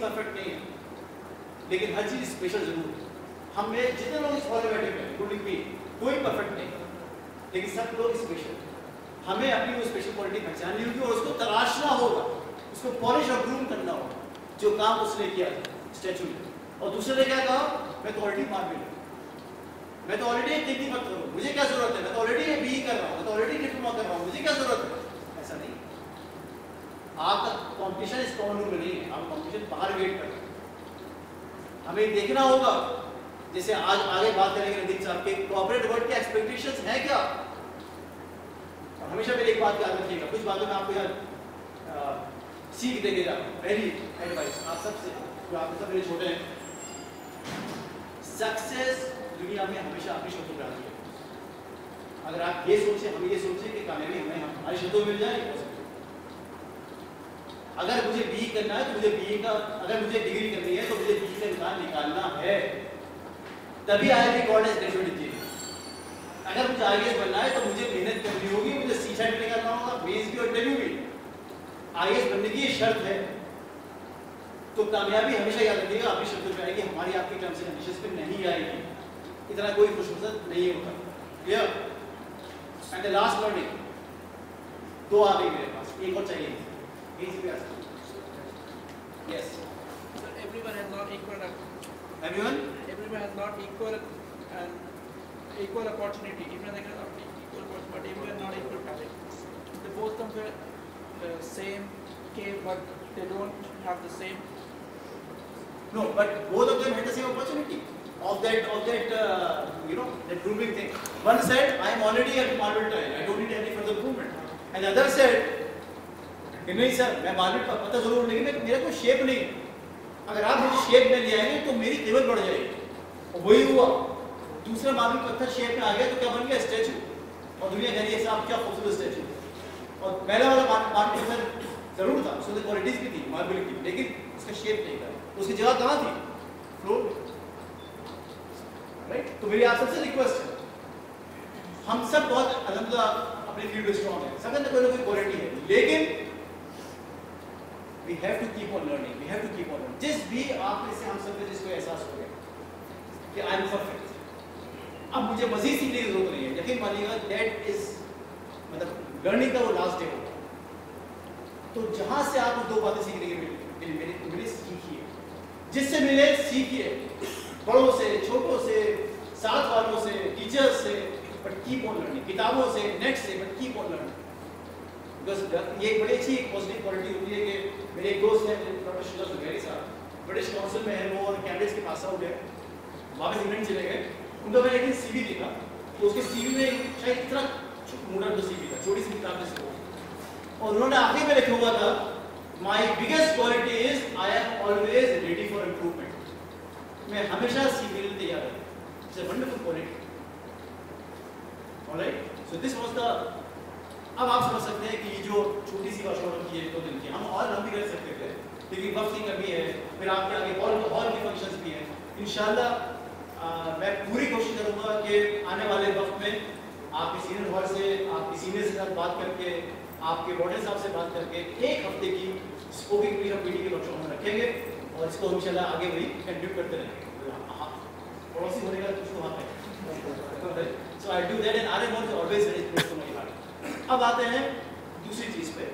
Perfect नहीं है, लेकिन हर चीज स्पेशल जरूर है। हम में जितने लोग इस हॉल में बैठे हुए इंक्लूडिंग मी, कोई परफेक्ट नहीं है, लेकिन सब लोग स्पेशल। हमें अपनी वो स्पेशल क्वालिटी पहचाननी होगी और उसको तलाशना होगा, उसको पॉलिश और ग्रूम करना होगा, जो काम उसने किया स्टैचू में। और दूसरे ने क्या कहा, मैं तो ऑलरेडी मार्बिल हूँ, मैं तो ऑलरेडी एक डिग्री मत करूँ, मुझे क्या जरूरत है, मैं तो ऑलरेडी बीई कर रहा हूँ, मैं तो ऑलरेडी डिप्लोमा कर रहा हूँ, मुझे क्या जरूरत है। ऐसा नहीं, आपका कॉम्पिटिशन इस कॉमन रूम में नहीं है, आप कॉम्पिटिशन बाहर वेट कर रहे हैं। हमें देखना होगा, जैसे आज आगे बात करेंगे नदीम साहब के कॉर्पोरेट वर्ल्ड के एक्सपेक्टेशंस है क्या। और हमेशा मेरी एक बात याद रखिएगा, कुछ बातों में आपको यार सीख देंगे जा रहा हूँ। पहली एडवाइस आप सबसे, जो आप सब मेरे छोटे हैं, सक्सेस दुनिया में हमेशा अपने शब्दों पर आती है। अगर आप ये सोचे, हम ये सोचे कि कामयाबी हमें हमारे शब्दों में मिल जाए, अगर मुझे बीई करना है तो मुझे बीई का, अगर मुझे डिग्री करनी है तो मुझे बीई का एग्जाम निकालना है, तभी IIT कॉलेज ग्रेजुएट इंजीनियर। अगर मुझे IAS बनना है तो मुझे मेहनत करनी होगी, मुझे CSAT भी करना होगा, मेंस भी और इंटरव्यू भी। IAS बनने की ये शर्त है। तो कामयाबी हमेशा याद रखिएगा अपनी शर्तों पे आएगी, हमारी आपकी टर्म्स एंड कंडीशंस पे नहीं आएगी। इतना कोई खुशमसद नहीं होता। Clear? And the last learning, दो आ गई मेरे पास, एक और चाहिए। Yes. So everyone has not equal. Everyone? Everyone has not equal and equal opportunity. Even they can have equal opportunity, but everyone not equal talent. They both come from the same cave, but they don't have the same. No, but both of them had the same opportunity of that that grooming thing. One said, I am already at marble tile, I don't need any further improvement. And the other said, नहीं sir, मैं marble का पता जरूर, लेकिन मेरा कोई shape नहीं है। अगर आप मुझे शेप में ले आएंगे तो मेरी कीमत बढ़ जाएगी। और वही हुआ, दूसरा मार्बल पत्थर शेप में आ गया तो क्या बन गया, स्टैचू। और दुनिया कह रही है साहब क्या खूबसूरत स्टैचू। और पहला वाला मार्बल पत्थर जरूर था, उसमें क्वालिटीज भी थी मार्बल की, लेकिन उसका शेप नहीं था। उसकी जगह कहाँ थी, फ्लोर। राइट? तो मेरी आप सबसे रिक्वेस्ट है, हम सब बहुत अल्हम्दुलिल्लाह अपने फील्ड में स्ट्रॉन्ग है, सब कोई ना कोई क्वालिटी है, लेकिन we have to keep on learning, we have to keep on learning. जिस भी आप में से हम सब में जिसको एहसास हो गया कि I am perfect, अब मुझे मजीद सीखने की जरूरत नहीं है, यकीन मानिएगा that is मतलब लर्निंग का वो लास्ट डे होगा। तो जहां से आपको दो बातें सीखने की मिले सीखिए, जिससे मिले सीखिए, बड़ों से, छोटों से, साथ वालों से, टीचर्स से, बट कीप ऑन लर्निंग, किताबों से, नेट से, बट कीप ऑन लर्निंग। ये एक बड़ी अच्छी पॉजिटिव क्वालिटी होती है कि मेरे एक दोस्त हैं डॉक्टर शुजा सुगैरी साहब, ब्रिटिश काउंसिल में है वो, और कैम्ब्रिज के पास आउट है, वापस इंग्लैंड चले गए। उनका मैंने एक दिन CV देखा, तो उसके CV में शायद इतना मोटा जो CV था, छोटी सी किताब में से, और उन्होंने आखिर में लिखा हुआ था, my biggest quality is I am always ready for improvement. मैं हमेशा सीखने के लिए तैयार हूँ। It's a wonderful quality. Alright, so this was the, अब आप समझ सकते हैं कि ये जो छोटी सी वर्कशॉप की है 2 दिन की, हम और लंबी कर सकते थे, लेकिन वक्त की कमी है, फिर आपके आगे हॉल के फंक्शंस भी हैं। इंशाल्लाह मैं पूरी कोशिश करूंगा कि आने वाले वक्त में आपके सीनियर हॉल से, आपके सीनियर से साथ बात करके, आपके वार्डन साहब से बात करके 1 हफ्ते की स्पोकन इंग्लिश और पीटी की वर्कशॉप हम रखेंगे, और इसको इंशाल्लाह आगे वही कंटिन्यू करते रहेंगे। पड़ोसी होने का कुछ तो हाथ है, so I do that and are am always very close to my heart. अब आते हैं दूसरी चीज पे,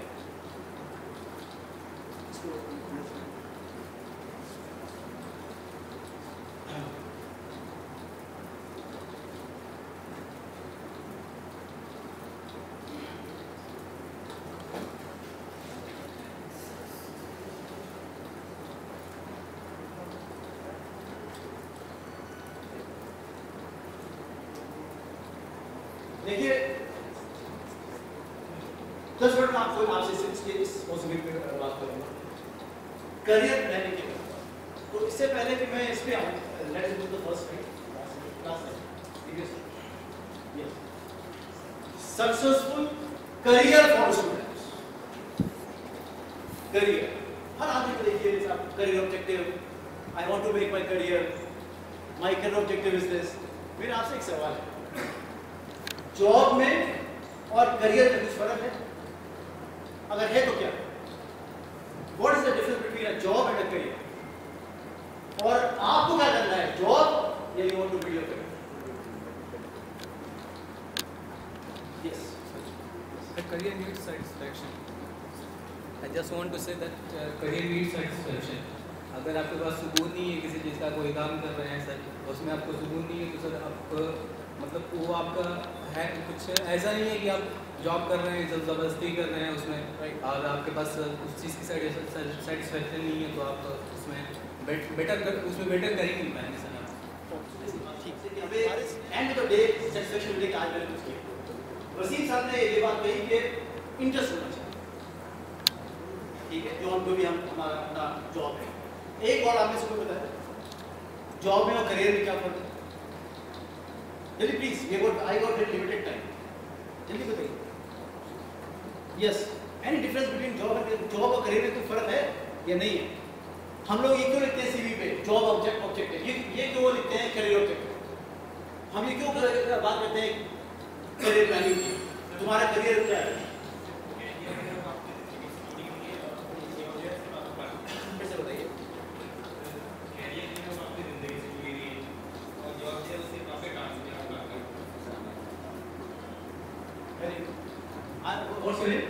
देखिए 10 मिनट में आपसे इस पॉसिबिलिटी पे बात करूंगा, करियर प्लानिंग के बारे में। तो इससे पहले कि मैं इस पे आऊं, let's go to the first slide. Successful career for students. Career हर आदमी को देखिए, career objective, I want to make my career, my career objective is this. मेरा आपसे एक सवाल है, जॉब में और करियर में कुछ फर्क है? अगर है तो क्या? What is the difference between a job and a career? और आपको क्या करना है, जॉब या you want to build your career? Yes, The career needs satisfaction. I just want to say that career needs satisfaction. अगर आपके पास सुकून नहीं है किसी चीज़ का, कोई काम कर रहे हैं सर, उसमें आपको सुकून नहीं है तो सर आप मतलब वो आपका है कुछ ऐसा नहीं है कि आप जॉब कर रहे हैं ज़बरदस्ती कर रहे हैं उसमें और आपके पास उस चीज़ की सेटिस्फेक्शन नहीं है तो आप उसमें बेटर कर ही नहीं पाएंगे सर आप। End of the day satisfaction मिलेगी। आज मैंने कुछ किया, वसीम साहब ने ये बात कही कि इंटरेस्ट होना चाहिए, ठीक है, जो हमको भी हमारा अपना जॉब है। एक और आपने सबको बताया जॉब में और करियर में क्या फर्क है? जल्दी please, I got very limited time, जल्दी बताइए। Yes, any difference between job और करियर में कोई फर्क है या नहीं है? हम लोग ये क्यों लिखते हैं सीवी पे जॉब ऑब्जेक्ट, ये क्यों लिखते हैं करियर ऑब्जेक्ट? हम ये क्यों बात करते हैं करियर प्लानिंग की? तुम्हारा करियर क्या है? कैसे बताइए? और सुनिए,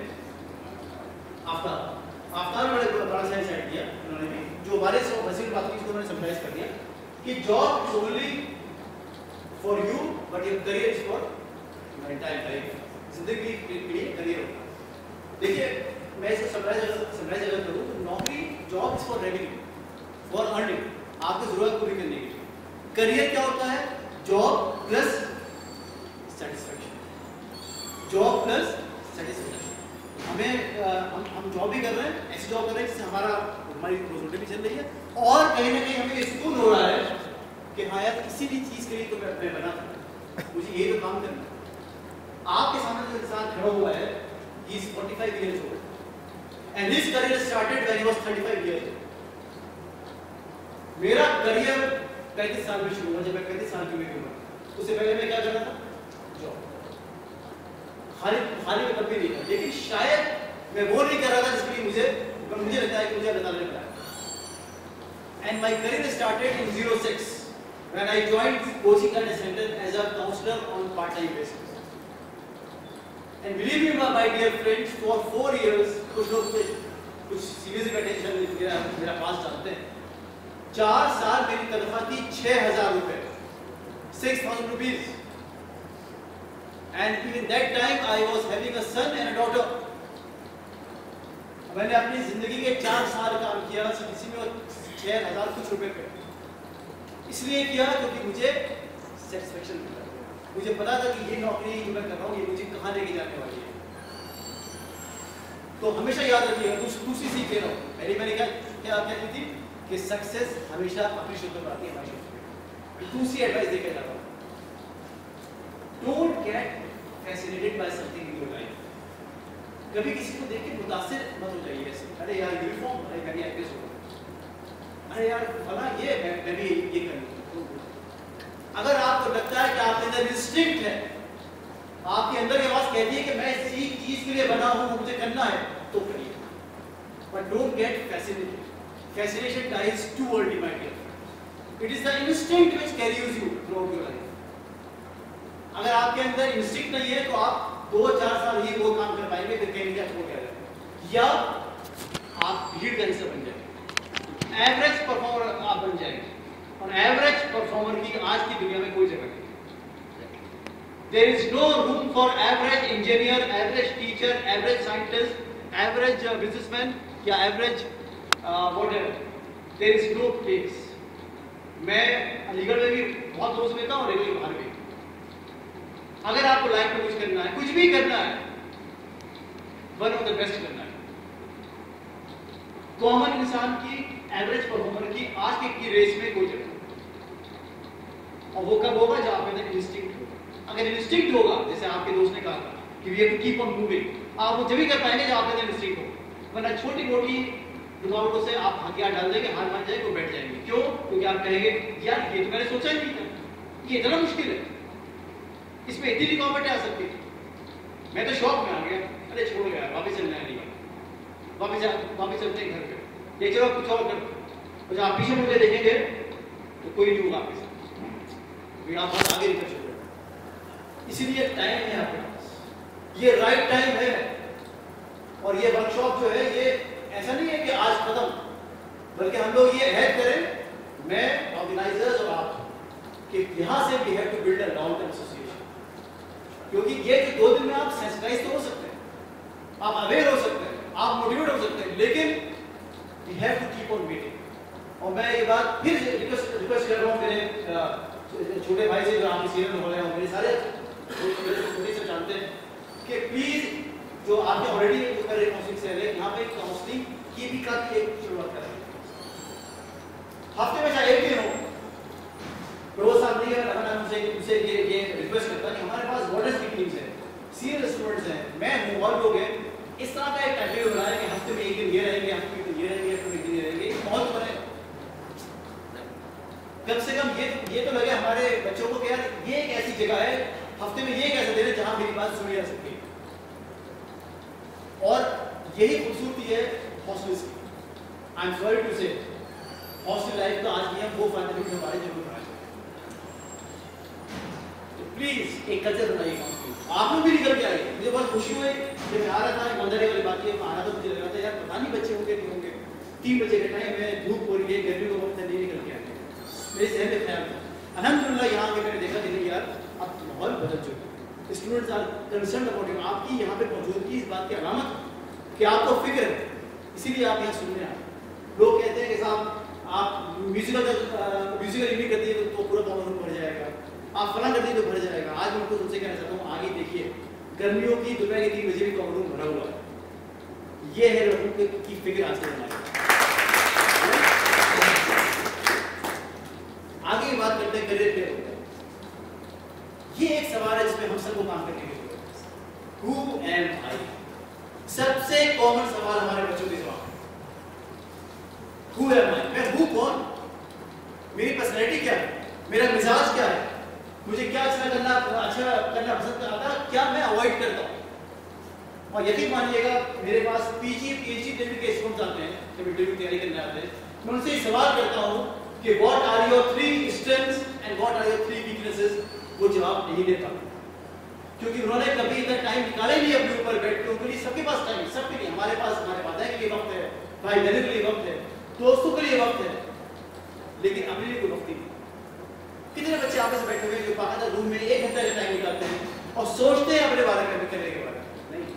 आफ्तार बड़ा सा इंसाइट दिया उन्होंने भी, जो हमारे वसीम बात की उसको उन्होंने समराइज कर दिया कि job is only for you but your career is for entire life. जिंदगी के लिए करियर होता है। देखिए मैं इसको समराइज अगर करूँ तो नौकरी, job is for revenue, for earning, आपकी जरूरत पूरी करने के लिए। करियर क्या होता है? Job plus satisfaction, job plus satisfaction. हमें हम जॉब भी कर रहे हैं, ऐसी जॉब कर रहे हैं जिससे हमारी रोजी भी चल रही है और कहीं ना कहीं हमें ये सुकून हो रहा है कि हाँ यार किसी भी चीज़ के लिए तो मैं बना था, मुझे ये तो काम करना है। आपके सामने जो इंसान खड़ा हुआ है, he is 45 years old and his career started when he was 35 years old. मेरा करियर 35 साल में शुरू हुआ, जब मैं 35 साल की उम्र, उससे पहले मैं क्या कर रहा था? जॉब। खाली में कभी नहीं था, लेकिन शायद मैं वो नहीं कर रहा था जिसके लिए मुझे लगता है कि मुझे अल्लाह ताला ने बनाया। And my career started in 06 when I joined coaching at a center as a counselor on part-time basis. And believe me, my dear friends, for 4 years, कुछ लोग कुछ सीरियसली बैठे मेरा पास जानते हैं, 4 साल मेरी तनख्वाह थी 6,000 रुपए, 6,000 rupees. And even that time I was having a son and a daughter. मैंने अपनी जिंदगी के 4 साल काम किया सीबीसी में और 6,000 कुछ रुपए पे, इसलिए किया क्योंकि मुझे सेटिस्फेक्शन मिला। मुझे पता था कि ये नौकरी जो मैं कर रहा हूँ ये मुझे कहाँ लेके जाने वाली है। तो हमेशा याद रखिएगा, दूसरी सीख ले रहा हूँ। पहले मैंने क्या की थी कि सक्सेस हमेशा अपनी शुद्ध आती है हमारी शुद्ध। दूसरी एडवाइस देकर जा रहा हूँ, don't get fascinated by something in your life. कभी किसी को देख के मुतासिर मत हो जाइए ऐसे, अरे यार यूनिफॉर्म, अरे मैं भी आईपीएस हो गया, अरे यार फला ये मैं भी ये कर लूँ। अगर आपको लगता है कि आपके अंदर इंस्टिंक्ट है, आपके अंदर ये आवाज कहती है कि मैं इस चीज के लिए बना हूँ, मुझे करना है, तो करिए, but don't get fascinated. Fascination dies too early my dear. It is the instinct which carries you through your life. अगर आपके अंदर इंस्टिंक्ट नहीं है तो आप 2-4 साल ही वो काम कर पाएंगे, फिर कहेंगे आपको क्या है, या आप भीड़ का हिस्सा बन जाएंगे, एवरेज परफॉर्मर आप बन जाएंगे। और एवरेज परफॉर्मर की आज की दुनिया में कोई जगह नहीं। There is no room for average engineer, average teacher, average scientist, average businessman या average whatever. There is no place. मैं अलीगढ़ में भी बहुत लोगों से मिलता हूँ और रेलवे बाहर भी। अगर आपको लाइफ में कुछ करना है, कुछ भी करना है, वन ऑफ द बेस्ट करना है। कॉमन इंसान की, एवरेज परफॉर्मर की आज की रेस में कोई जगह नहीं। और वो कब होगा जब आप में इंस्टिंक्ट होगा। अगर इंस्टिंक्ट होगा, जैसे आपके दोस्त ने कहा था कि we have to keep on moving, आप वो जब ही कर पाएंगे जब आप में इंस्टिंक्ट होगा। वरना छोटी मोटी रुकावटों से आप हथियार डाल देंगे, हार मान जाएंगे, वो बैठ जाएंगे। क्यों? क्योंकि आप कहेंगे यार ये तो मैंने सोचा ही नहीं था, ये इतना मुश्किल है, इसमें इतनी रुकावटें आ सकती थी। मैं तो शौक में आ गया, अरे छोड़ गया, वापस चलना है, नहीं वापस चलते हैं घर पे, ये चलो कुछ और कर। तो जब आप पीछे मुझे देखेंगे तो कोई नहीं होगा आपके साथ, फिर आप बहुत आगे निकल चुके हैं। इसीलिए टाइम है आपके पास, ये राइट टाइम है। और ये वर्कशॉप जो है ये ऐसा नहीं है कि आज खत्म, बल्कि हम लोग ये ऐड करें, मैं ऑर्गेनाइजर्स और आप, कि यहाँ से we have to build a long term association. क्योंकि ये जो 2 दिन में आप सेंसिटाइज तो हो सकते हैं, आप अवेयर हो सकते हैं, आप मोटिवेट हो सकते हैं, लेकिन we have to keep on meeting. और मैं ये बात फिर रिक्वेस्ट कर रहा हूँ मेरे छोटे भाई से, जो आपके सीनियर हो रहे हैं, मेरे सारे छोटे से जानते हैं कि प्लीज जो आपके ऑलरेडी कर रहे काउंसलिंग से है, यहाँ पे काउंसलिंग की भी काफी एक शुरुआत करें। हफ्ते में चाहे 1 दिन हो, रोज साहब नहीं है, उनसे ये रिक्वेस्ट करता कि हमारे पास वॉर्डर्स की टीम्स है, सीनियर स्टूडेंट्स हैं, मैं हूँ और लोग हैं, इस तरह का एक टाइम बनाया कि हफ्ते में 1 दिन ये रहेंगे, हफ्ते में 1 दिन ये रहेंगे, हफ्ते में 1 दिन ये रहेंगे, बहुत बने। कम से कम ये तो लगे हमारे बच्चों को कि यार ये एक ऐसी जगह है, हफ्ते में ये एक ऐसा दिन है जहां मेरी बात सुनी जा सकती है। और यही खूबसूरती है हॉस्टल्स की। I am sorry to say hostel life का आज भी हम वो फायदे भी हमारे जरूर बनाए। तो प्लीज एक कल्चर बनाइए काउंसलिंग। आप लोग भी निकल के आइए। मुझे बहुत खुशी हुई जब मैं आ रहा था, ईमानदारी वाली बात ये आ रहा था, मुझे लगा था यार पता नहीं बच्चे होंगे नहीं होंगे, 3 बजे के टाइम में धूप हो रही है, गर्मी का वक्त है, नहीं निकल के आए। मेरे जहन में ख्याल था, अल्हम्दुलिल्लाह यहाँ आके मैंने देखा कि नहीं यार अब माहौल बदल चुका है, students are concern about you. आपकी यहाँ पे मौजूदगी इस बात की अलामत कि आपको फिक्र है, इसीलिए आप यहाँ सुनने आए। लोग कहते हैं कि साहब आप म्यूजिकल इवनिंग करती है तो पूरा कॉमन रूम भर जाएगा, आप फलां करती है तो भर जाएगा। आज मैं उनको तुमसे कहना चाहता हूँ, आगे देखिए गर्मियों की दोपहर के 3 बजे भी कॉमन रूम भरा हुआ है। ये है लोगों की फिक्र आज के हमारे। आगे बात करते हैं करियर के ऊपर। ये एक सवाल है जिसमें हम सबको काम करने की जरूरत है। Who am I? सबसे कॉमन सवाल हमारे बच्चों के जवाब है। Who am I? मैं हूँ कौन? मेरी पर्सनैलिटी क्या है? मेरा मिजाज क्या है? मुझे क्या अच्छा करना पसंद आता है, क्या मैं अवॉइड करता हूँ? और यकीन मानिएगा मेरे पास पीजी पीएचडी लेवल के स्टूडेंट्स आते हैं, जब इंटरव्यू की तैयारी करने आते हैं, मैं उनसे सवाल करता हूँ कि what are your 3 strengths and what are your 3 weaknesses. वो जवाब नहीं देता, क्योंकि उन्होंने कभी इतना टाइम निकाला ही नहीं अपने ऊपर बैठ के। उनके लिए सबके पास टाइम, सबके लिए, हमारे माताएं के लिए वक्त है, भाई बहनों के लिए वक्त है, दोस्तों के लिए वक्त है, लेकिन अपने लिए कोई वक्त नहीं। कितने बच्चे आपस में बैठे हुए जो बाकायदा रूम में 1 घंटा का टाइम निकालते हैं और सोचते हैं अपने बारे में करने के बारे में। नहीं,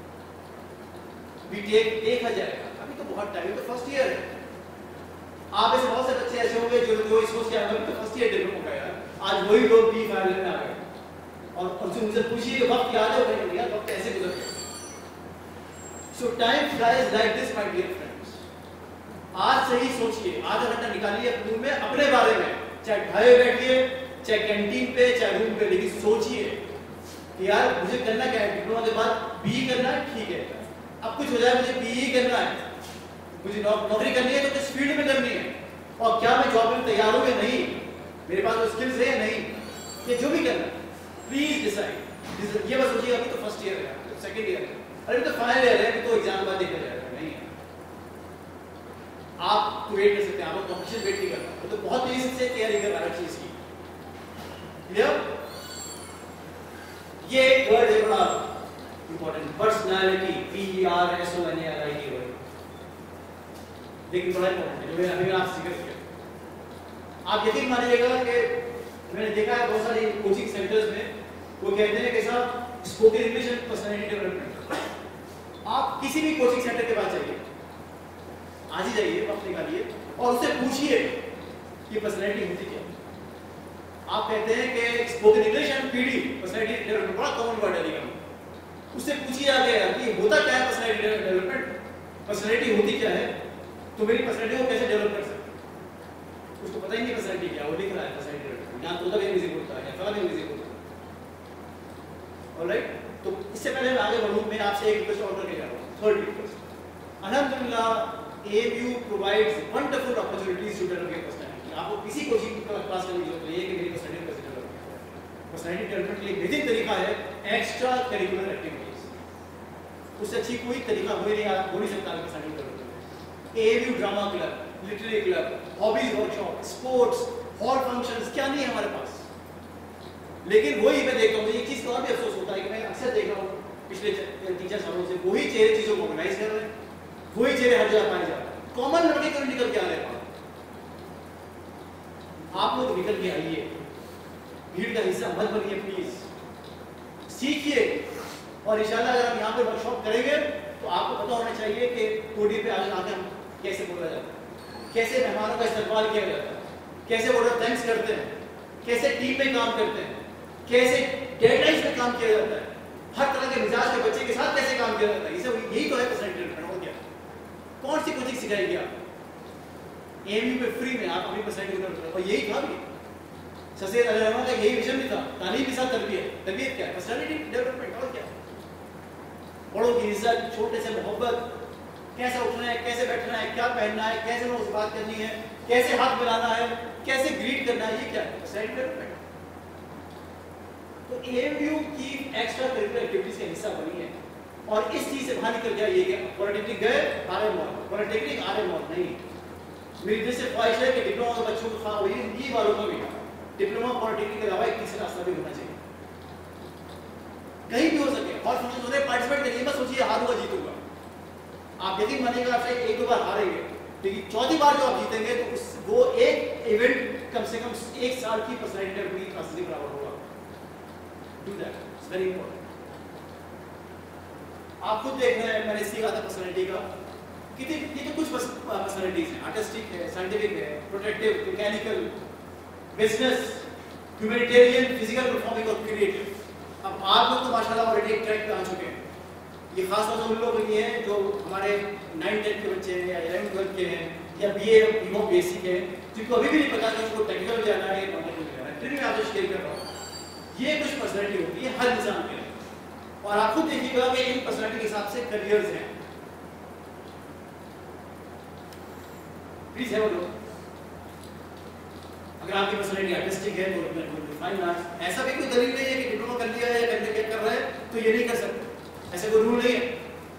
बीटेक देखा जाएगा, अभी तो बहुत टाइम है, तो फर्स्ट ईयर है। आप ऐसे बहुत से बच्चे ऐसे होंगे जो इस सोच के आए तो फर्स्ट ईयर डेवलप हो गया यार, आज वही लोग बी फाइनल में आ गए और उनसे मुझे पूछिए वक्त याद है नहीं यार, वक्त ऐसे गुजर गया। So time flies like this my dear friends. आज से ही सोचिए, आधा घंटा निकालिए अपने रूम में अपने बारे में, चाहे ढाई बैठिए, चाहे कैंटीन पे, चाहे रूम पे, लेकिन सोचिए कि यार मुझे करना क्या है। डिप्लोमा के बाद बीई करना है, ठीक है, अब कुछ हो जाए मुझे बीई करना है, मुझे नौकरी करनी है तो किस फील्ड में करनी है, और क्या मैं जॉब में तैयार हूँ या नहीं, मेरे पास वो स्किल्स है या नहीं, ये जो भी करना है प्लीज डिसाइड। ये बस सोचिए अभी तो फर्स्ट ईयर है, सेकंड ईयर है, अभी तो फाइनल ईयर है, अभी तो एग्जाम बाद देखा जाएगा। नहीं है, आप वेट कर सकते हैं, आपको कॉम्पिटिशन वेट नहीं करना, वो तो बहुत तेजी से तैयारी कर रहा है चीज की। क्लियर? ये एक वर्ड है बड़ा इंपॉर्टेंट, पर्सनालिटी, PERSONALITY वर्ड, लेकिन बड़ा इंपॉर्टेंट है, जो अभी आप जिक्र किया। आप यकीन मानिएगा कि मैंने देखा है बहुत सारी कोचिंग सेंटर्स में वो कहते हैं कि साहब spoken English and personality development. आप किसी भी कोचिंग सेंटर के पास जाइए, आज ही जाइए, वक्त निकालिए और उससे पूछिए कि पर्सनालिटी होती क्या। आप कहते हैं कि spoken English and PD personality development, बड़ा कॉमन वर्ड है, उससे पूछिए आगे कि होता क्या है पर्सनालिटी डेवलपमेंट, पर्सनालिटी होती क्या है, तो मेरी पर्सनालिटी को कैसे डेवलप कर सकते। उसको पता ही नहीं पर्सनालिटी क्या, वो लिख रहा है पर्सनालिटी डेवलपमेंट, यहाँ तोता भी अंग्रेजी बोलता है, फला भी अंग्रेजी बोलता है। ऑलराइट, तो इससे पहले मैं आगे बढ़ूँ, मैं आपसे एक रिक्वेस्ट और करके जा रहा हूँ, थर्ड रिक्वेस्ट। अल्हम्दुलिल्लाह AMU provides wonderful opportunities to develop your personality। आपको किसी कोचिंग क्लास करने की जरूरत नहीं है कि मेरी पर्सनालिटी कैसे डेवलप करें। पर्सनालिटी डेवलपमेंट के लिए बेहतरीन तरीका है एक्स्ट्रा करिकुलर एक्टिविटीज। उससे अच्छी कोई तरीका हो नहीं सकता personality development. AMU drama club, literary club, hobbies workshop, sports, hall functions, क्या नहीं है हमारे पास। लेकिन वही मैं देखता हूँ, ये चीज़ का भी अफसोस होता है कि मैं अक्सर देख रहा हूँ पिछले 3-4 सालों से वही चेहरे चीज़ों को ऑर्गेनाइज कर रहे हैं, वही चेहरे हर जगह पाए जा रहे हैं। कॉमन लड़के क्यों निकल के आ रहे हैं? आप लोग निकल के आइए, भीड़ का हिस्सा मत बनिए प्लीज, सीखिए। और इंशाल्लाह अगर हम यहाँ पे वर्कशॉप करेंगे तो आपको पता होना चाहिए कि कोडी पे आज आके हम कैसे बोला जाता है, कैसे मेहमानों का इस्तेमाल किया जाता है, कैसे वर्ड ऑफ थैंक्स करते हैं, कैसे टीम में काम करते हैं, कैसे डेडलाइंस में काम किया जाता है, हर तरह के मिजाज के बच्चे के साथ कैसे काम किया जाता है। ये सब यही तो है पर्सनैलिटी डेवलपमेंट। और क्या कौन सी कोचिंग सिखाएगी आप? एएमयू में फ्री में आप अपनी पर्सनैलिटी डेवलप। और यही था भी सर सैयद अली रहमान का, यही विजन भी था, तालीम के साथ तरबियत। तरबियत क्या है? Personality development. और क्या? बड़ों की इज्जत, छोटे से मोहब्बत, कैसे उठना है, कैसे बैठना है, क्या पहनना है, कैसे लोगों से बात करनी है, कैसे हाथ मिलाना है, कैसे ग्रीट करना है, ये क्या है? Personality development. तो एएमयू की एक्स्ट्रा करिकुलर एक्टिविटीज का हिस्सा बनी है। और इस चीज से बाहर निकल गया ये कि पॉलिटेक्निक गए Arya mall, polytechnic Arya mall नहीं। मेरी दिल से ख्वाहिश है कि डिप्लोमा के बच्चों को खाओ, ये वालों को भी डिप्लोमा पॉलिटेक्निक के अलावा एक तीसरा रास्ता भी होना चाहिए, कहीं भी हो सके। और फंक्शन होने पार्टिसिपेट करिए, मत सोचिए हारूंगा जीतूंगा। आप यकीन मानिएगा, आपसे 1-2 बार हारेंगे, लेकिन चौथी बार जो आप जीतेंगे तो वो एक इवेंट कम से कम 1 साल की पर्सनैलिटी डेवलपमेंट क्लासेस के बराबर होगा। Do that, it's very important. आप खुद देख रहे हैं, मैंने सीखा था पर्सनैलिटी का कितनी, ये तो कुछ पर्सनैलिटीज हैं, आर्टिस्टिक है, साइंटिफिक है, protective, mechanical, business, humanitarian, physical performing और क्रिएटिव। अब आप लोग तो माशाल्लाह ऑलरेडी एक ट्रैक पे आ चुके हैं। ये खास तौर से उन लोगों के लिए है जो हमारे 9-10 के बच्चे हैं या 11-12 के हैं या बीए बीकॉम बेसिक है, जिनको अभी भी नहीं पता कि उनको टेक्निकल जाना है या नॉन टेक्निकल जाना है। फिर मैं आपसे शेयर कर रहा हूँ, ये कुछ पर्सनैलिटी होती है हर इंसान के लिए। और आप खुद देखिएगा कि इन पर्सनैलिटी के हिसाब से करियर्स हैं। Please have a look. अगर आपकी पर्सनैलिटी आर्टिस्टिक है तो फाइन आर्ट्स, ऐसा भी कोई दलील नहीं है कि डिप्लोमा कर लिया है या करने क्या कर रहा है तो ये नहीं कर सकते, ऐसे कोई रूल नहीं है।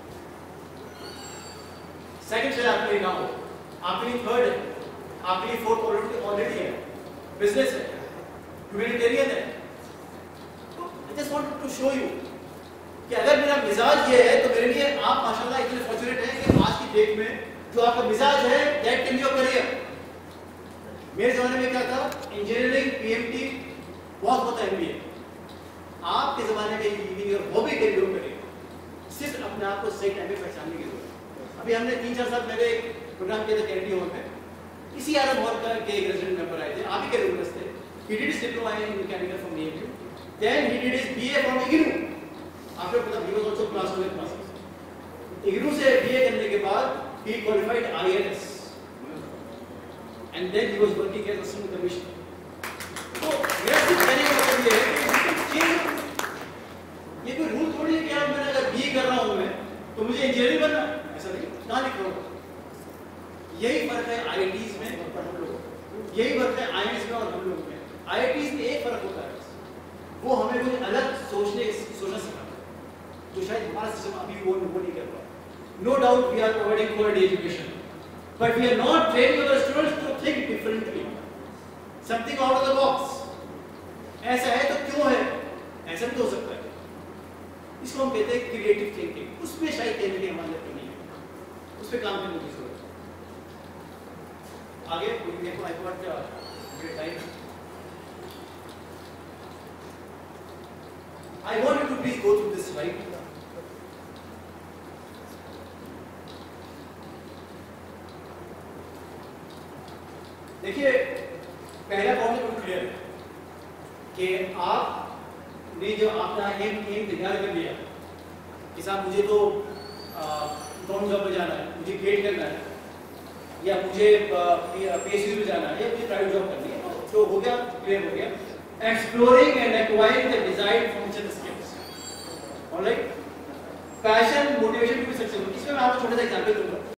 सेकंड शायद आपके लिए ना हो, आपके लिए थर्ड है, आपके लिए फोर्थ ऑलरेडी है, बिजनेस है, ह्यूमैनिटेरियन है। तो I just want to show you कि अगर मेरा मिजाज ये है तो मेरे लिए आप माशाल्लाह इतने फॉर्चुनेट हैं कि आज की डेट में जो आपका मिजाज है that can be your career. मेरे जमाने में क्या था, इंजीनियरिंग, पीएमटी, बहुत होता है एमबीए। आपके जमाने में इंजीनियर हॉबी के लिए करिए, सिर्फ अपने आप को सही टाइम में पहचानने की जरूरत। अभी हमने 3-4 साल पहले एक प्रोग्राम किया था कैनेडी हॉल में, इसी आरएम हॉल का के एक रेजिडेंट मेंबर आए थे, आप ही के रेगुलर्स थे। He did his diploma in mechanical from AMU, then he did his BA from IGNOU. After he was also class 12 classes. IGNOU से बीए करने के बाद he qualified IAS and then he was working as assistant commissioner. तो मेरा सिर्फ कहने का मतलब ये है कि ये कोई रूल थोड़ी है कि यार मैंने अगर बीए कर रहा हूँ मैं तो मुझे इंजीनियर बनना है, ऐसा नहीं, कहाँ लिखा होगा। यही फर्क है IITs में और हम लोग, यही फर्क है IIMs में और हम लोग में। IITs में एक फर्क होता है, वो हमें कुछ अलग सोचना सिखाता है जो शायद हमारा सिस्टम अभी वो नहीं कर रहा। No doubt we are providing quality education, but we are not training our students to think differently, something out of the box. ऐसा है तो क्यों है? ऐसा भी हो सकता है। इसको हम कहते हैं क्रिएटिव थिंकिंग। उसमें शायद कहने की हमारी जरूरत नहीं है, उस पर काम करने की जरूरत है। आगे देखो, I got time. I want you to please go through this slide. देखिए, पहला पॉइंट बिल्कुल क्लियर है कि आपने जो अपना एम तैयार कर लिया कि साहब मुझे तो गवर्नमेंट जॉब में जाना है, मुझे गेट करना है, या मुझे पीएचडी में जाना है, या मुझे प्राइवेट जॉब करनी है, तो हो गया, क्लियर हो गया। Exploring and acquiring the desired function skills, alright. Passion, motivation to be successful, इसमें मैं आपको छोटा सा एग्जांपल दूंगा।